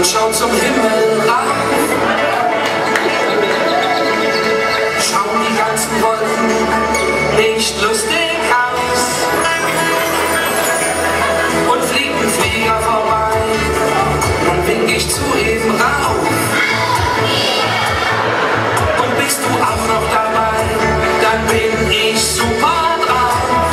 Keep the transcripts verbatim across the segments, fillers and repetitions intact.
und schau zum Himmel rauf. Schauen die ganzen Wolken nicht lustig aus und fliegt ein Flieger vorbei, dann wink ich zu ihm rauf. Und bist du auch noch dabei, dann bin ich super drauf.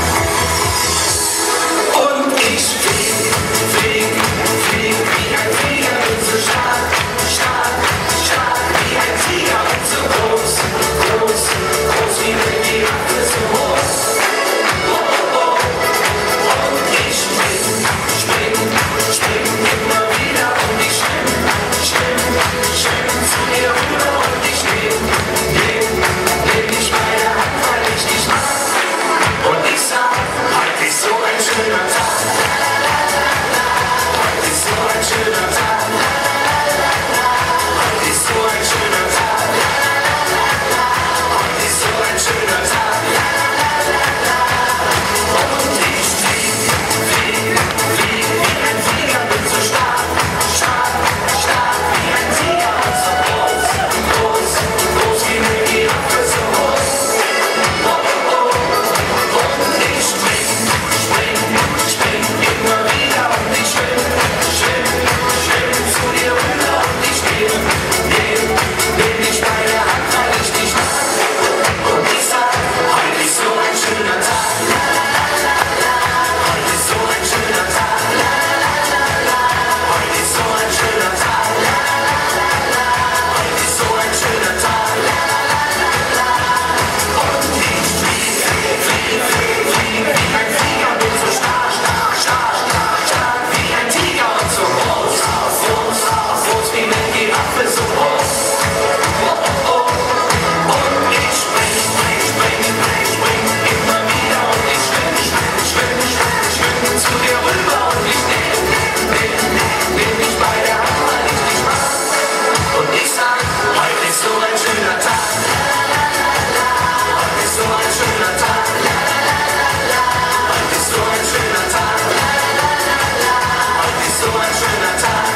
Und ich flieg, flieg, flieg wie ein Flieger, bin so stark, stark, stark wie ein Tiger und so groß, groß, groß wie eine Giraffe, so groß. Oh, oh, oh. Und ich spring, spring, spring immer wieder und ich schwimm, schwimm, schwimm zu dir rüber und ich nehm, nehm, nehm dich bei der Hand, weil ich dich mag. Und ich sag, heute ist so ein schöner Tag. Heute ist so ein schöner Tag. Heute ist so ein schöner Tag. Heute ist so ein schöner Tag. Und ich flieg, flieg, flieg wie ein Flieger, bin so stark, stark, stark wie ein Tiger und so groß, groß, groß wie eine Giraffe, so groß. Oh, oh, oh. Und ich spring, spring, spring immer wieder und ich schwimm, schwimm, schwimm zu dir rüber und ich nehm, nehm, nehm dich bei der Hand, weil ich dich mag. Und ich sag, heute ist so ein schöner Tag. Heute ist so ein schöner Tag. Heute ist so ein schöner Tag. Heute ist so ein schöner Tag. Und ich flieg, flieg, flieg, flieg wie ein Flieger, bin so stark, stark, stark, stark, stark wie ein Tiger und so groß, groß, groß wie eine Giraffe, so groß. Oh, oh, oh. Und ich spring, spring, spring, spring, spring immer wieder und ich schwimm, schwimm, schwimm, schwimm, schwimm zu dir rüber und ich nehm, nehm, nehm dich bei der Hand, weil ich dich mag. Und ich sag, heute ist so ein schöner Tag. Heute ist so ein schöner Tag. Heute ist so ein schöner Tag. Heute ist so ein schöner Tag.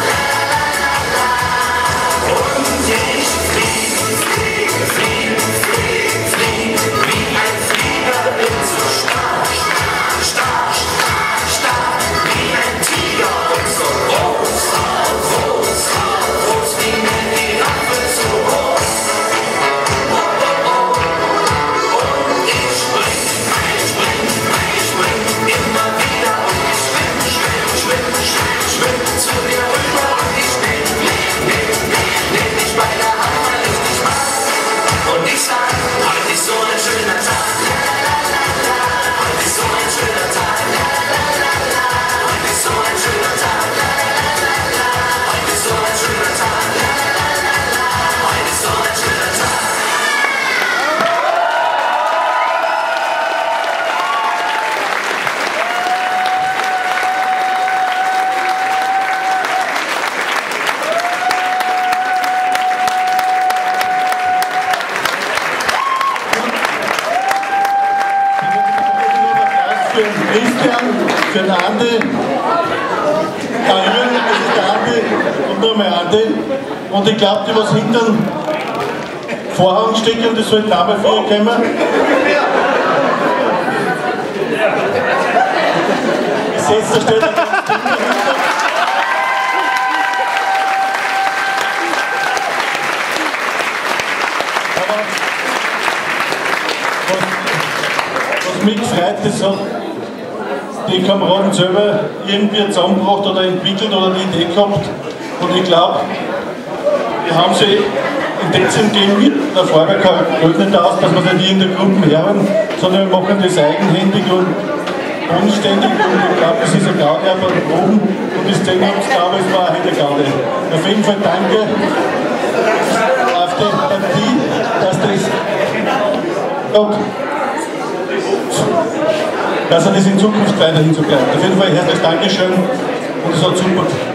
Und ich flieg, flieg, flieg, flieg, flieg wie ein Flieger, bin so stark, stark, stark, stark, stark wie ein Tiger und so groß, groß, groß wie eine Giraffe, so groß. Oh, oh, oh. Und ich spring, spring, spring, spring immer wieder und ich schwimm, schwimm, schwimm, schwimm, schwimm zu dir rüber und ich nehm, nehm, nehm, nehm dich bei der Hand, weil ich dich mag. Und ich sag, heute ist so ein schöner Tag. Heute ist so ein schöner Tag. Heute ist so ein schöner Tag. Heute ist so ein schöner Tag. Heute ist so ein schöner Tag. Für den Christian, für den Andi, der Jürgen, das ist der Andi und nochmal Andi. Und ich glaube, die was hinter dem Vorhang stecken, das sollten auch mal für ihr kommen. Ich sehe es, da steht ein ganz Ding dahinter. Aber was, was mich gefreut, das hat die Kameraden selber irgendwie zusammengebracht oder entwickelt oder die Idee gehabt. Und ich glaube, wir haben sie in dem Sinn gehen mit. Der Vorwerk geht nicht aus, dass wir es nicht in der Gruppe hören, sondern wir machen das eigenhändig und bodenständig. Und ich glaube, das ist eine Gaudi bei den Proben. Und das Ding haben glaube ich, es war auch eine Gaudi. Auf jeden Fall danke auf die Partie, dass das dass er das in Zukunft weiterhin so bleibt. Auf jeden Fall herzliches Dankeschön und es hat super